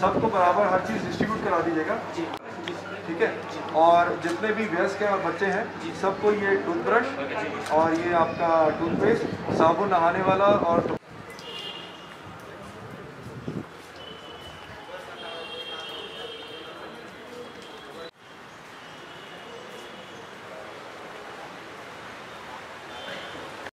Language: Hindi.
सबको बराबर हर चीज़ डिस्ट्रीब्यूट करा दीजिएगा, ठीक है। और जितने भी वयस्क हैं और बच्चे हैं सबको ये टूथब्रश और ये आपका टूथपेस्ट, साबुन नहाने वाला और